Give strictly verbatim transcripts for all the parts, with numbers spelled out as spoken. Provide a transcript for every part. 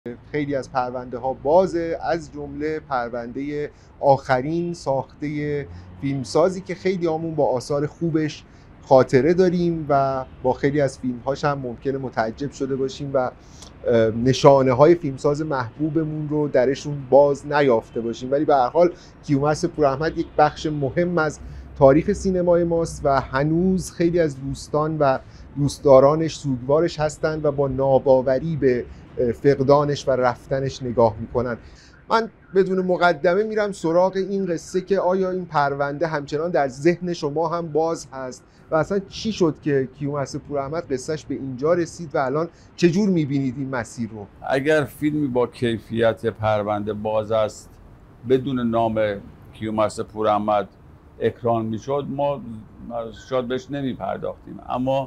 خیلی از پرونده ها بازه، از جمله پرونده آخرین ساخته فیلمسازی که خیلی همون با آثار خوبش خاطره داریم و با خیلی از فیلم هاش هم ممکنه متعجب شده باشیم و نشانه های فیلمساز محبوبمون رو درشون باز نیافته باشیم. ولی به هر حال کیومرث پوراحمد یک بخش مهم از تاریخ سینمای ماست و هنوز خیلی از دوستان و دوستدارانش سوگوارش هستند و با ناباوری به فقدانش و رفتنش نگاه میکنن. من بدون مقدمه میرم سراغ این قصه که آیا این پرونده همچنان در ذهن شما هم باز هست و اصلا چی شد که کیومرث پوراحمد قصهش به اینجا رسید و الان چجور میبینید این مسیر رو؟ اگر فیلمی با کیفیت پرونده باز است بدون نام کیومرث پوراحمد اکران میشد ما شاید بهش نمیپرداختیم، اما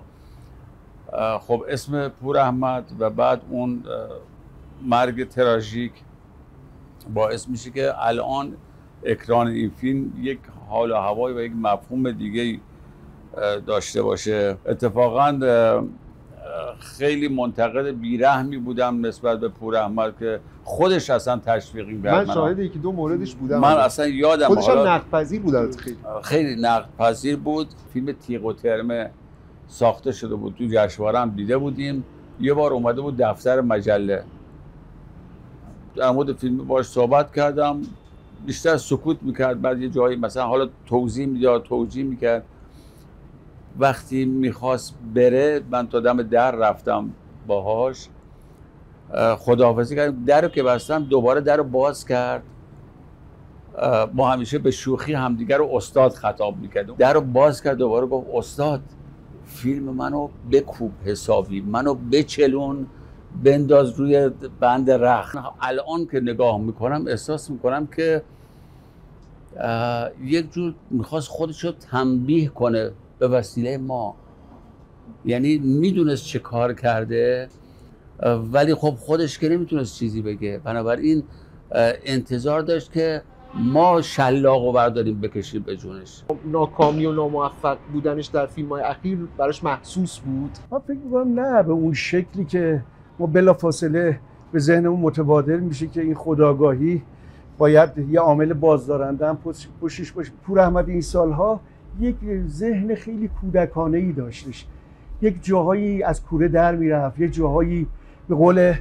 خب اسم پوراحمد و بعد اون مرگ تراژیک باعث میشه که الان اکران این فیلم یک حال و هوای و یک مفهوم دیگه داشته باشه. اتفاقا خیلی منتقد بیرحمی بودم نسبت به پوراحمد که خودش اصلا تشویقی کرد. من شاهد یکی دو موردش بودم. من اصلا یادم خودش هم نقد پذیر بود. خیلی خیلی نقد پذیر بود. فیلم تیغ و ترمه ساخته شده بود، تو جشنواره هم دیده بودیم. یه بار اومده بود دفتر مجله، در مورد فیلم باش صحبت کردم، بیشتر سکوت میکرد، بعد یه جایی مثلا حالا توضیح میداد توجیه میکرد. وقتی میخواست بره من تا دم در رفتم باهاش، خداحافظی کردم، در رو که بستم دوباره در رو باز کرد. ما همیشه به شوخی همدیگر رو استاد خطاب میکردیم. در رو باز کرد دوباره گفت استاد فیلم منو بکوب حسابی، منو بچلون، بنداز روی بند رخت. الان که نگاه میکنم احساس میکنم که یک جور میخواست خودشو تنبیه کنه به وسیله ما، یعنی میدونست چه کار کرده ولی خب خودش که نمیتونست چیزی بگه، بنابراین انتظار داشت که ما شلاقو برداریم بکشیم به جونش. ناکامی و ناموفق بودنش در فیلم‌های اخیر براش محسوس بود؟ من فکر می‌کنم نه به اون شکلی که ما بلافاصله به ذهنمون متبادر میشه که این خودآگاهی باید یه عامل بازدارنده هم پشتش باشه. پوراحمد این سالها یک ذهن خیلی کودکانه‌ای داشتش، یک جاهایی از کوره در میرفت، یک جاهایی به قول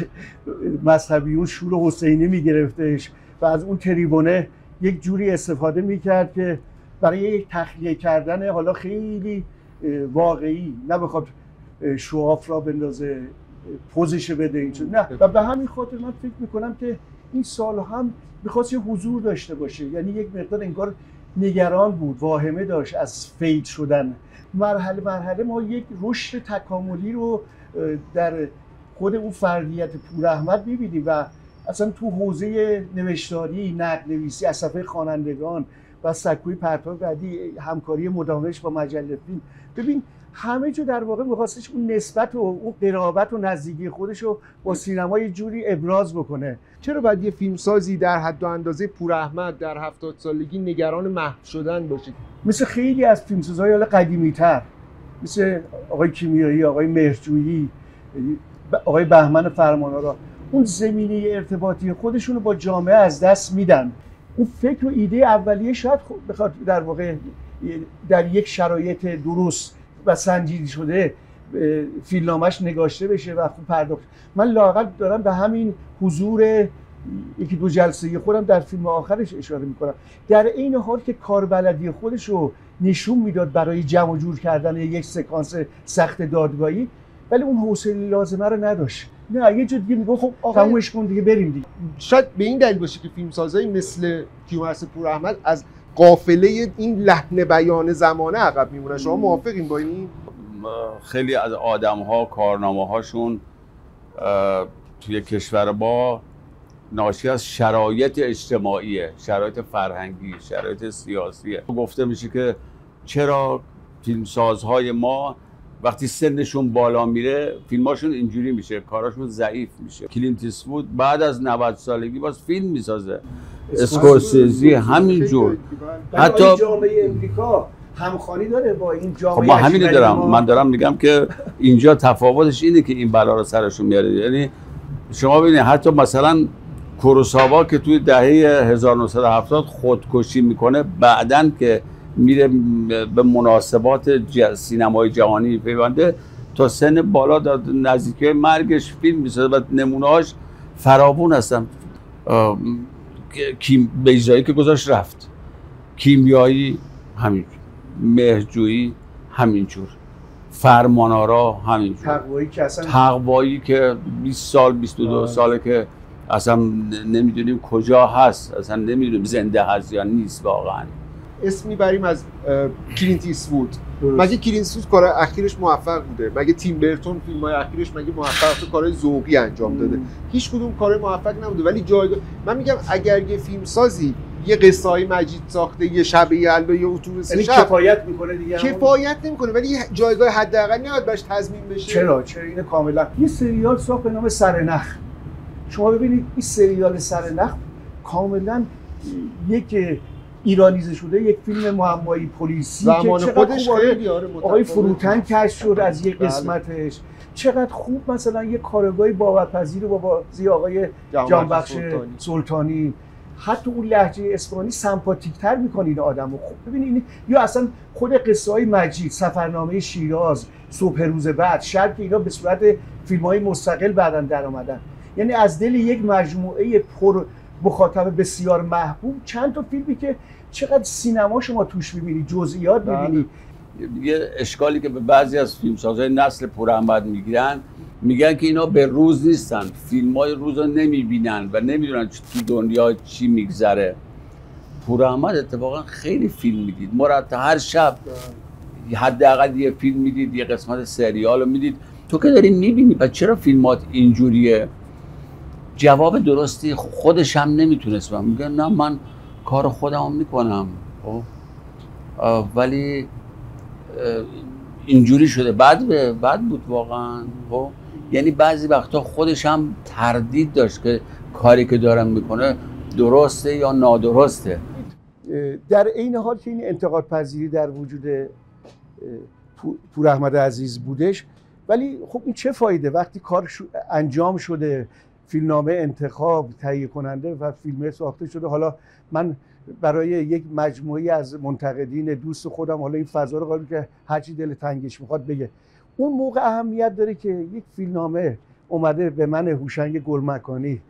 مذهبیون شور حسینی میگرفتش و از اون تریبونه یک جوری استفاده میکرد که برای یک تخلیه کردن حالا خیلی واقعی، نه بخواد شواف را بندازه پوزش بده اینجور، نه. و به همین خاطر من فکر میکنم که این سال هم میخواست یه حضور داشته باشه، یعنی یک مقدار انگار نگران بود، واهمه داشت از فید شدن. مرحله مرحله ما یک رشد تکاملی رو در خود اون فردیت پوراحمد می‌بینیم و اصلا تو حوزه نوشتاری، نقدنویسی، از صفحه خوانندگان و سکوی پرتاب بعدی، همکاری مداومش با مجله فیلم، ببین همه جو در واقع می‌خواستش اون نسبت و اون قرابت و نزدیکی خودش رو با سینما یه جوری ابراز بکنه. چرا باید یه فیلمسازی در حد و اندازه پوراحمد در هفتاد سالگی نگران محو شدن باشه؟ مثل خیلی از فیلمسازهای حالا قدیمی‌تر، مثل آقای کیمیایی، آقای مهرجویی، آقای بهمن فرمانآرا، اون زمینه ارتباطی خودشون رو با جامعه از دست میدن. اون فکر و ایده اولیه شاید بخواد در واقع در یک شرایط درست و سنجیده شده فیلمنامه‌اش نگاشته بشه و خوب پرداخت. من لااقل دارم به همین حضور یکی دو جلسه خودم در فیلم آخرش اشاره میکنم. در این حال که کاربلدی خودش رو نشون میداد برای جمع و جور کردن یک سکانس سخت دادگاهی، ولی اون حوصله لازمه رو نداشت. نه یه جور دیگه میگفت خب تمومش کن دیگه بریم دیگه. شاید به این دلیل باشه که فیلمسازایی مثل کیومرث پوراحمد از قافله این لحن بیان زمانه عقب میمونن. شما موافقین با این؟ خیلی از آدم‌ها کارنامه‌هاشون توی کشور ما ناشی از شرایط اجتماعیه، شرایط فرهنگی، شرایط سیاسیه. گفته میشه که چرا فیلمسازهای ما وقتی سنشون بالا میره فیلماشون اینجوری میشه، کاراشون ضعیف میشه. کلینت ایستوود بعد از نود سالگی باز فیلم میسازه، اسکورسیزی همینجور. حتی جامعه امریکا همخوانی داره با این جامعه. خب ما همینو دارم، من دارم میگم که اینجا تفاوتش اینه که این بلا رو سرشون میاره. یعنی شما ببینید حتی مثلا کوروساوا که توی دهه هزار و نهصد و هفتاد خودکشی میکنه، بعدن که میره به مناسبات سینمای جهانی پیونده، تا سن بالا داد نزدیکی مرگش فیلم میسازه و نمونه‌هاش فراوون هستن. کیم بیضایی که گذاشت رفت، کیمیایی همینجور، مهرجویی همینجور، فرمانآرا همینجور، تقوایی که اصلا تقوایی که بیست سال بیست و دو ساله که اصلا نمیدونیم کجا هست، اصلا نمیدونیم زنده هست یا نیست واقعا. اسم میبریم از کلینت ایستوود. مگه کلینت ایستوود کارهای اخیرش موفق بوده؟ مگه تیم برتون فیلم‌های اخیرش مگه موفق تو کارهای ذوقی انجام داده؟ هیچ کدوم کارهای موفق نبوده. ولی جایگاه من میگم اگر یه فیلم سازی یه قصه های مجید ساخته، یه شب یلدا، یه اتوبوس شب، کفایت میکنه دیگه، کفایت نمیکنه، ولی یه جایگاه حداقل نباید براش تضمین بشه. چرا چرا این کاملا. یه سریال ساخت به نام سرنخ. شما ببینید این سریال سرنخ کاملا یک ایرانیزه شده، یک فیلم معمایی پلیسی که چقدر خودش خیلی آقای فروتن کشف شد از یک قسمتش. چقدر خوب مثلا یک کارگاهی باورپذیر با بازی آقای جانبخش سلطانی. سلطانی حتی اون لهجه اصفهانی سمپاتیک‌تر می‌کنه این آدمو. خب ببینید یا اصلا خود قصه‌های مجید، سفرنامه شیراز، صبح روز بعد، شب که اینا به صورت فیلم‌های مستقل بعداً در اومدن. یعنی از دل یک مجموعه پر مخاطب بسیار محبوب چند تا فیلمی که چقدر سینما شما توش می‌بینی، جزئیات می‌بینی. یه اشکالی که به بعضی از فیلمسازهای نسل پوراحمد میگیرن، میگن که اینا به روز نیستن، فیلم‌های روز رو نمی‌بینن و نمی‌دونن تو دنیا چی میگذره. پوراحمد اتفاقا خیلی فیلم میدید، مرتب هر شب حداقل یه فیلم میدید، یه قسمت سریال رو میدید. تو که داری می‌بینی و چرا فیلمات اینجوریه؟ جواب درستی خودش هم نمیتونست بهم. میگن نه من کار خودم میکنم، ولی اینجوری شده. بعد به بعد بود واقعا. خب یعنی بعضی وقتا خودش هم تردید داشت که کاری که دارم میکنه درسته یا نادرسته. در عین حال که این انتقاد پذیری در وجود پوراحمد عزیز بودش، ولی خب این چه فایده وقتی کار انجام شده، فیلمنامه انتخاب تهیه کننده و فیلم ساخته شده. حالا من برای یک مجموعه از منتقدین دوست خودم حالا این فضا رو قابل که هر چی دل تنگش میخواد بگه. اون موقع اهمیت داره که یک فیلمنامه اومده به من هوشنگ گلمکانی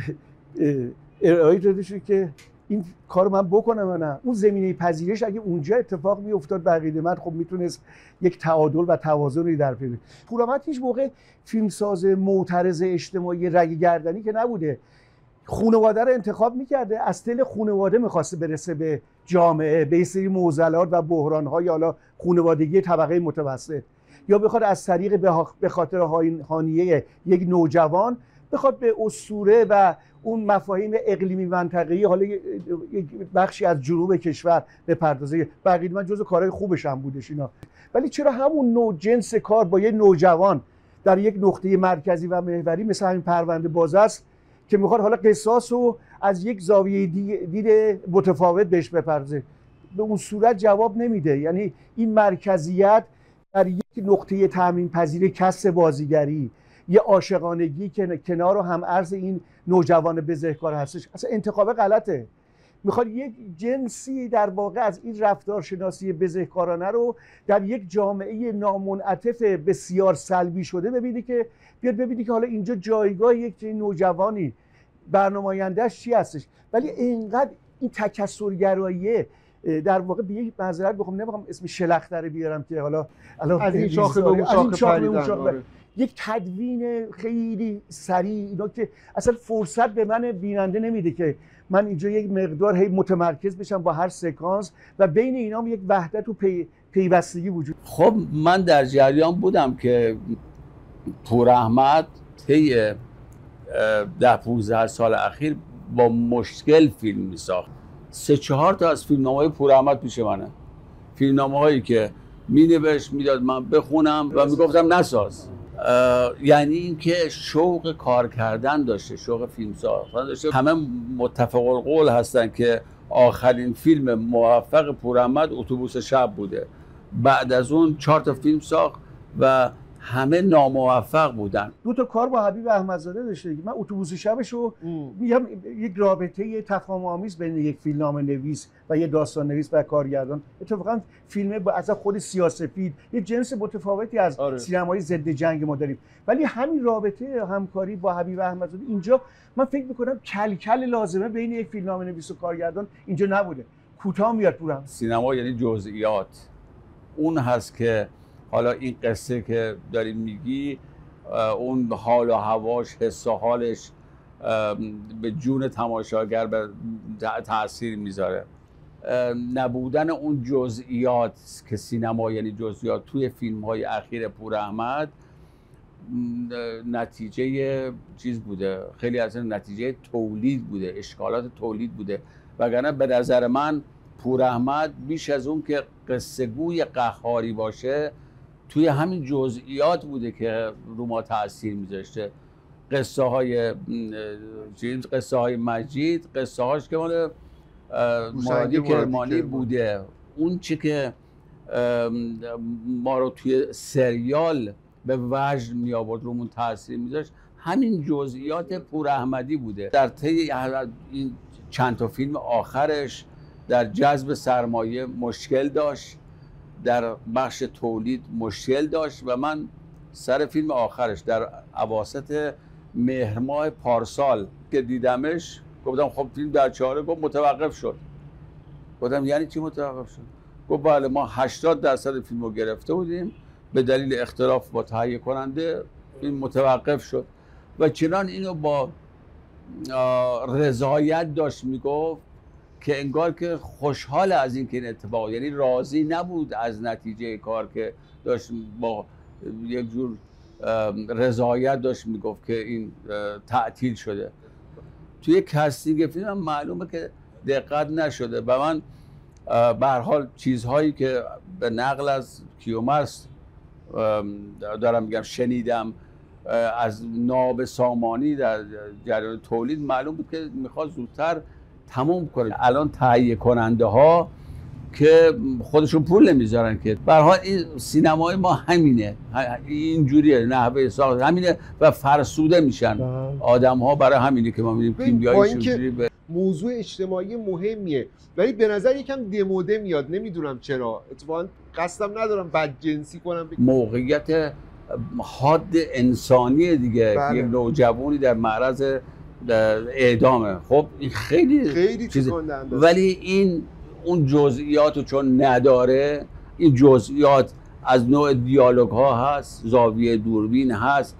ارائه داده شده که این کارو من بکنم. نه اون زمینه پذیرش اگه اونجا اتفاق میافتاد به عقیده من خب میتونست یک تعادل و توازنی در پیدا. پوراحمد هیچ موقع فیلمساز معترض اجتماعی رگ گردنی که نبوده. خانواده رو انتخاب میکرده، از دل خانواده میخواسته برسه به جامعه، به سری معضلات و بحران‌های حالا خانوادگی طبقه متوسط، یا بخواد از طریق به خاطر هانیه یک نوجوان بخواد به اسطوره و اون مفاهیم اقلیمی منطقه‌ای حالا یک بخشی از جنوب کشور بپردازه. بقیه من جزو کارهای خوبش هم بودش اینا. ولی چرا همون نوع جنس کار با یه نوجوان در یک نقطه مرکزی و محوری مثل همین پرونده باز است که میخواد حالا قصاص رو از یک زاویه دید متفاوت بهش بپردازه، به اون صورت جواب نمیده. یعنی این مرکزیت در یک نقطه تامین پذیر کسب بازیگری، یه عاشقانگی که کنار و هم عرض این نوجوان بزهکار هستش، اصلا انتخاب غلطه. میخواد یک جنسی در واقع از این رفتارشناسی بزهکارانه رو در یک جامعه نامنعطف بسیار سلبی شده ببینی که بیاد ببینی که حالا اینجا جایگاه یک نوجوانی برنمایندهش چی هستش. ولی اینقدر این تکثرگرایی در واقع به یک معذرت بخوام نمیخوام اسم شلختره بیارم که حالا از این شاخه به اون شاخه یک تدوین خیلی سریع اینا که اصلا فرصت به من بیننده نمیده که من اینجا یک مقدار هی متمرکز بشم با هر سکانس و بین اینا هم یک وحدت و پی... پیوستگی وجود. خب من در جریان بودم که پوراحمد طی ده پونزده سال اخیر با مشکل فیلم میساخت. سه چهار تا از فیلمنامه‌های پوراحمد پیش منه، فیلمنامه‌هایی که مینوشت میداد من بخونم و میگفتم نساز. یعنی اینکه شوق کار کردن داشته، شوق فیلم ساختن داشته. همه متفق القول هستن که آخرین فیلم موفق پوراحمد اتوبوس شب بوده. بعد از اون چهار تا فیلم ساخت و همه ناموفق بودن. دو تا کار با حبیب احمدزاده داشته دیگه. من اتوبوس شبش رو میگم یک رابطه تفاهم آمیز بین یک فیلمنامه نویس و یه داستان نویس و کارگردان. اتفاقا فیلم با از خود سیاه‌سفید یه جنس متفاوتی از آره. سینمای ضد جنگ ما داریم، ولی همین رابطه همکاری با حبیب احمدزاده اینجا من فکر می‌کنم کلکل لازمه بین یک فیلمنامه نویس و کارگردان اینجا نبوده. کوتاه میاد پورم. سینما یعنی جزئیات. اون هست که حالا این قصه که داری میگی، اون حال و هواش، حس و حالش به جون تماشاگر به تاثیر میذاره. نبودن اون جزئیات که سینما یعنی جزئیات توی فیلم های اخیر پور احمد نتیجه چیز بوده، خیلی از نتیجه تولید بوده، اشکالات تولید بوده. وگرنه به نظر من پور احمد بیش از اون که قصه گوی قهاری باشه، توی همین جزئیات بوده که رو ما تاثیر میذاشته. قصه های چیز، قصه های مجید، قصه هاش که مال مرادی کرمانی بوده. اون چی که ما رو توی سریال به وجد می آورد، رومون تاثیر میذاشت، همین جزئیات پور احمدی بوده. در طی این چند تا فیلم آخرش در جذب سرمایه مشکل داشت، در بخش تولید مشکل داشت و من سر فیلم آخرش در اواسط مهر ماه پارسال که دیدمش گفتم خب فیلم در چهاره، گفت متوقف شد. گفتم یعنی چی متوقف شد؟ گفت بله ما هشتاد درصد فیلم رو گرفته بودیم، به دلیل اختلاف با تهیه کننده فیلم متوقف شد. و چنان اینو با رضایت داشت میگفت که انگار که خوشحال از این که این اتفاق، یعنی راضی نبود از نتیجه کار که داشت، با یک جور رضایت داشت میگفت که این تعطیل شده. توی کاستینگ فیلم هم معلومه که دقت نشده و من به هر حال چیزهایی که به نقل از کیومرث دارم میگم شنیدم از ناب سامانی در جریان تولید، معلوم بود که میخواد زودتر تموم کنه. الان تهیه کننده ها که خودشون پول نمیذارن که. به هر حال این سینمای ما همینه، اینجوریه، نحوه ساخت همینه و فرسوده میشن آدم ها. برای همینه که ما میبینیم کیمیاییش اینجوری به موضوع اجتماعی مهمیه، ولی به نظر یکم دموده میاد. نمیدونم چرا، اتفاقا قصدم ندارم بدجنسی کنم. موقعیت حاد انسانی دیگه، بله. یک نوجوانی در معرض اعدامه. خب این خیلی خیلی چیزه، ولی این اون جزئیاتو چون نداره، این جزئیات از نوع دیالوگ ها هست، زاویه دوربین هست،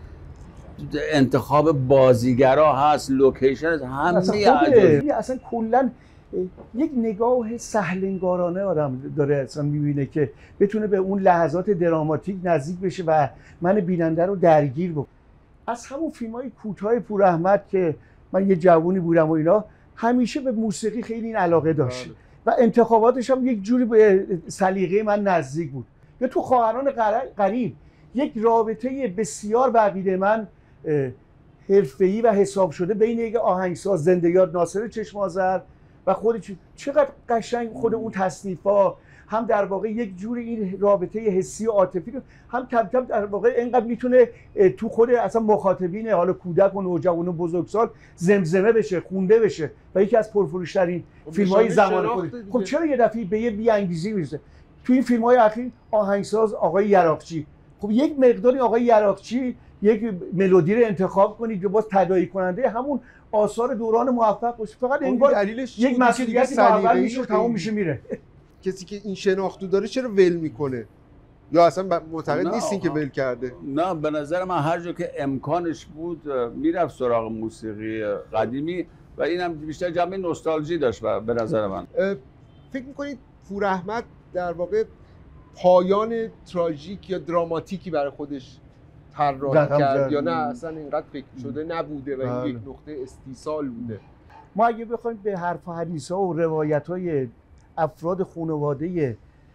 انتخاب بازیگرا هست، لوکیشن هست، همه اصلا, اصلا کلا یک نگاه سهلنگارانه آدم داره اصلا میبینه که بتونه به اون لحظات دراماتیک نزدیک بشه و من بیننده رو درگیر بکنه. از همون فیلم‌های کوتاه پور احمد که من یه جوونی بودم و اینا، همیشه به موسیقی خیلی این علاقه داشت و انتخاباتش هم یک جوری به سلیقه من نزدیک بود. یا تو خواهران غریب یک رابطه بسیار به عقیده من حرفه‌ای و حساب شده بین یک آهنگساز زنده یاد ناصر چشم‌آذر و خودش، چقدر قشنگ خود اون تصنیفا هم در واقع یک جوری این رابطه حسی و عاطفی رو هم کم کم در واقع اینقدر میتونه تو خود اصلا مخاطبین حالا کودک و نوجوان و بزرگسال زمزمه بشه، خونده بشه و یکی از پرفروش‌ترین فیلم‌های زمان خودش. خب چرا یه دفعه به یه بی‌انگیزی میرسه؟ تو این فیلم‌های اخیر آهنگساز آقای یراقچی، خب یک مقداری آقای یراقچی یک ملودی رو انتخاب کنید که باز تداعی کننده همون آثار دوران موفق باشه، فقط انگار یک مسئولیتی با اول میشه تمام میشه میره. کسی که این شناختو داره چرا ول میکنه؟ یا اصلا معتقد نیستین که ول کرده؟ نه، به نظر من هر جا که امکانش بود میرفت سراغ موسیقی قدیمی و اینم بیشتر جنبه نوستالژی داشت به نظر من. فکر میکنید پور احمد در واقع پایان تراژیک یا دراماتیکی برای خودش طراحی کرد یا نه اصلا اینقدر فکر شده نبوده و این یک نقطه استیصال بوده؟ ما اگه بخوایم به حرف و حدیث ها و روایت های افراد خانواده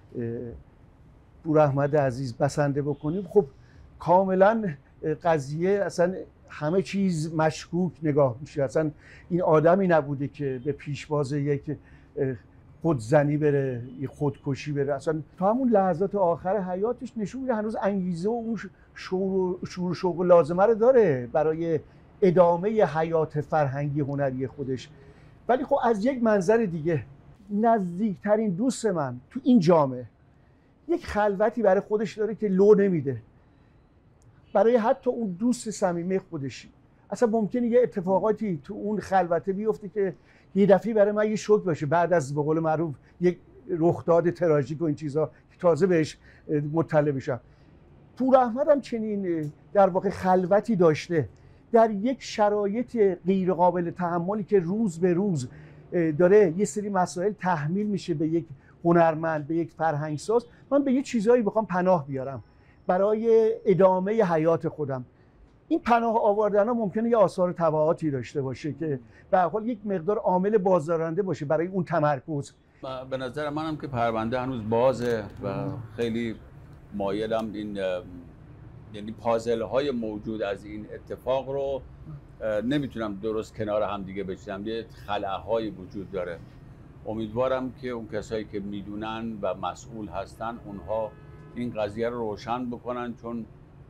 پور احمد عزیز بسنده بکنیم، خب کاملا قضیه اصلا همه چیز مشکوک نگاه میشه. اصلا این آدمی نبوده که به پیشواز یک خودزنی بره، یک خودکشی بره. اصلا تا همون لحظات آخر حیاتش نشون میده هنوز انگیزه و اون شعور شعور شوق لازمه رو داره برای ادامه حیات فرهنگی هنری خودش. ولی خب از یک منظر دیگه نزدیکترین دوست من تو این جامعه یک خلوتی برای خودش داره که لو نمیده، برای حتی اون دوست صمیمی خودش. اصلا ممکنه یه اتفاقاتی تو اون خلوته بیفته که یه دفعه برای من یه شوک باشه بعد از به قول معروف یک رخداد تراژیک و این چیزا که تازه بهش مطلع بشم. پور احمد هم چنین در واقع خلوتی داشته در یک شرایط غیر قابل تحملی که روز به روز داره یه سری مسائل تحمیل میشه به یک هنرمند، به یک فرهنگساز. من به یه چیزایی بخوام پناه بیارم برای ادامه حیات خودم. این پناه آوردن ها ممکنه یه آثار تبعاتی داشته باشه که به هر حال یک مقدار عامل بازدارنده باشه برای اون تمرکز. به نظر منم که پرونده هنوز بازه و خیلی مایلم این یعنی پازل های موجود از این اتفاق رو نمیتونم درست کنار هم دیگه بچینم. یه خلاهای وجود داره. امیدوارم که اون کسایی که میدونن و مسئول هستن اونها این قضیه رو روشن بکنن، چون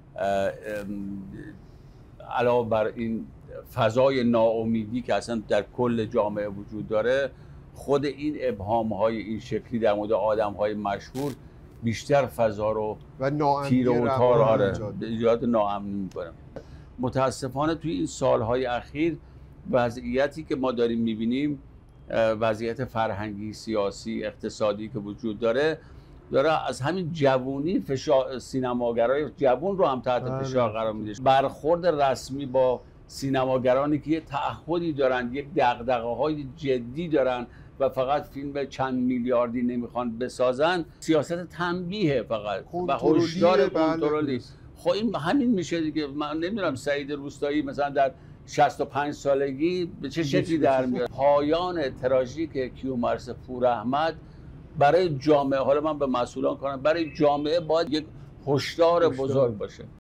علاوه بر این فضای ناامیدی که اصلا در کل جامعه وجود داره، خود این ابهام های این شکلی در مورد آدم های مشهور بیشتر فضا رو و تیر و تار ایجاد ناامنی میکنه. متاسفانه توی این سالهای اخیر وضعیتی که ما داریم میبینیم، وضعیت فرهنگی، سیاسی، اقتصادی که وجود داره داره از همین جوونی فشار سینماگرای جوون رو هم تحت فشار قرار میده. برخورد رسمی با سینماگرانی که یه تعهدی دارن، یک دغدغه‌های جدی دارن و فقط فیلم چند میلیاردی نمیخوان بسازن، سیاست تنبیه فقط و هشدار کنترلی. خب این همین میشه دیگه. من نمیدونم سعید روستایی مثلا در شصت و پنج سالگی به چه شکلی در میاد. پایان تراژیک کیومرث پور احمد برای جامعه، حالا من به مسئولان کنم، برای جامعه باید یک هشدار بزرگ باشه.